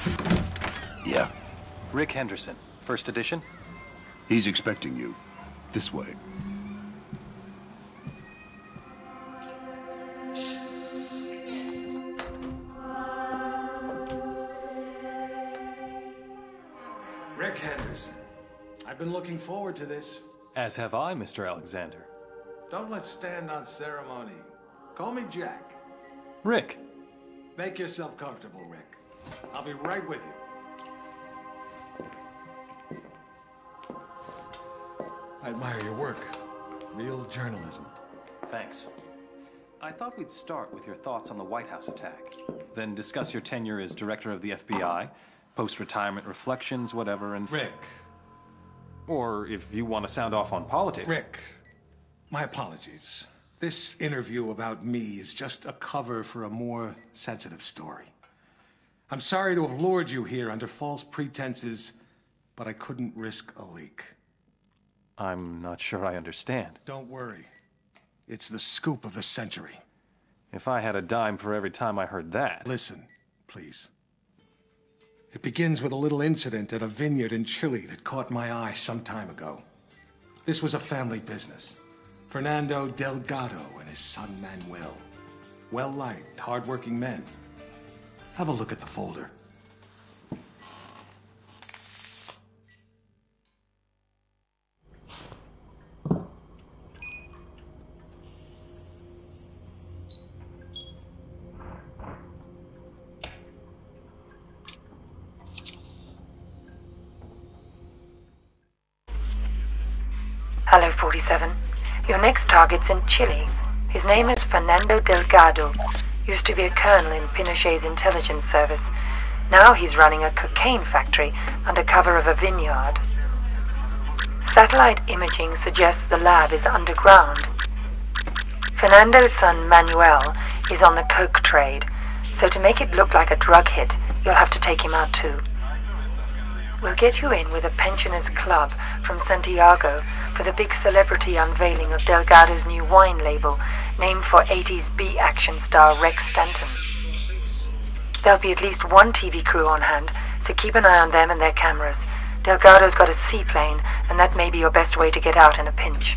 Yeah. Rick Henderson, first edition? He's expecting you. This way. Rick Henderson. I've been looking forward to this. As have I, Mr. Alexander. Don't let's stand on ceremony. Call me Jack. Rick. Make yourself comfortable, Rick. I'll be right with you. I admire your work. Real journalism. Thanks. I thought we'd start with your thoughts on the White House attack, then discuss your tenure as director of the FBI, post-retirement reflections, whatever, and... Rick. Or if you want to sound off on politics... Rick, my apologies. This interview about me is just a cover for a more sensitive story. I'm sorry to have lured you here under false pretenses, but I couldn't risk a leak. I'm not sure I understand. Don't worry. It's the scoop of the century. If I had a dime for every time I heard that... Listen, please. It begins with a little incident at a vineyard in Chile that caught my eye some time ago. This was a family business. Fernando Delgado and his son Manuel. Well-liked, hard-working men. Have a look at the folder. Hello, 47. Your next target's in Chile. His name is Fernando Delgado. Used to be a colonel in Pinochet's intelligence service. Now he's running a cocaine factory under cover of a vineyard. Satellite imaging suggests the lab is underground. Fernando's son Manuel is on the coke trade, so to make it look like a drug hit, you'll have to take him out too. We'll get you in with a pensioners club from Santiago for the big celebrity unveiling of Delgado's new wine label, named for 80s B-action star Rex Stanton. There'll be at least one TV crew on hand, so keep an eye on them and their cameras. Delgado's got a seaplane, and that may be your best way to get out in a pinch.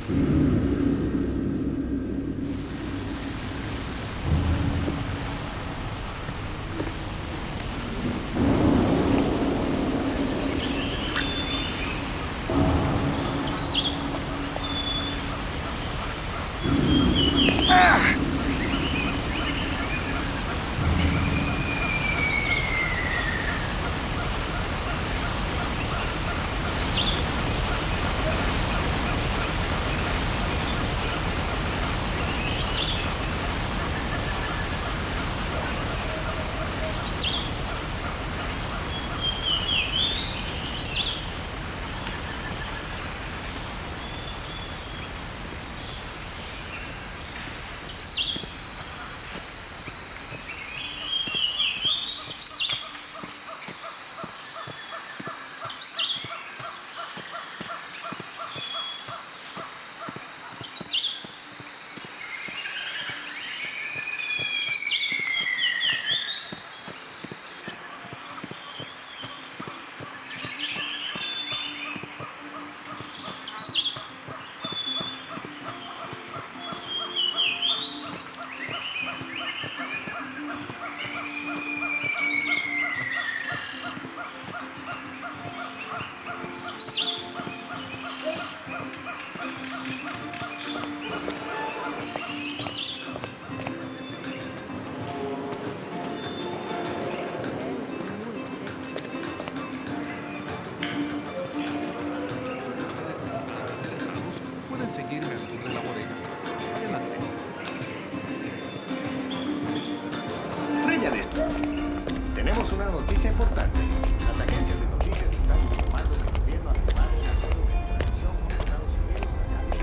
Tenemos una noticia importante. Las agencias de noticias están informando que el gobierno ha firmado un acuerdo de extradición con Estados Unidos a cambio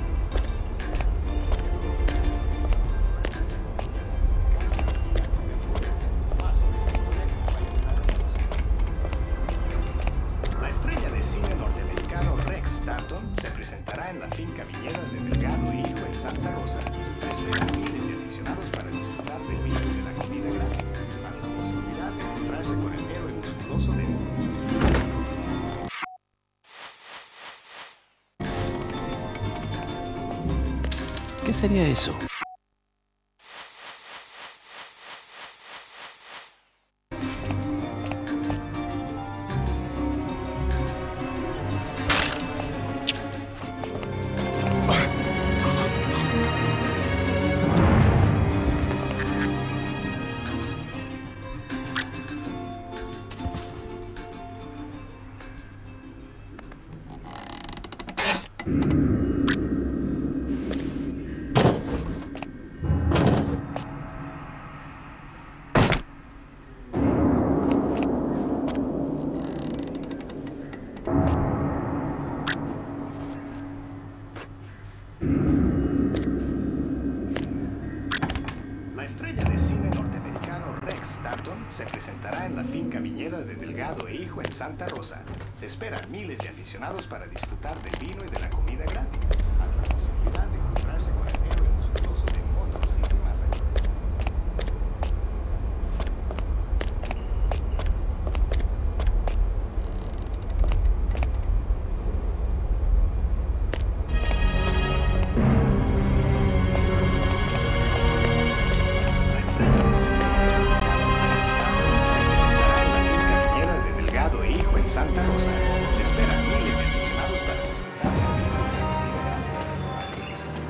de la estrella de cine norteamericano Rex Stanton se presentará en la finca viñera de Delgado e Hijo en Santa Rosa. Se esperan miles de aficionados para disfrutar del vino y de la comida gratis, más la posibilidad de encontrarse con el héroe musculoso de... ¿Qué sería eso? La estrella de cine norteamericano Rex Stanton se presentará en la finca viñera de Delgado e Hijo en Santa Rosa. Se esperan miles de aficionados para disfrutar del vino y de la comida gratis, más la posibilidad de encontrarse con el héroe musculoso de Motor City Massacre. Santa Rosa. Se esperan miles de aficionados para disfrutar del vino y de la comida gratis.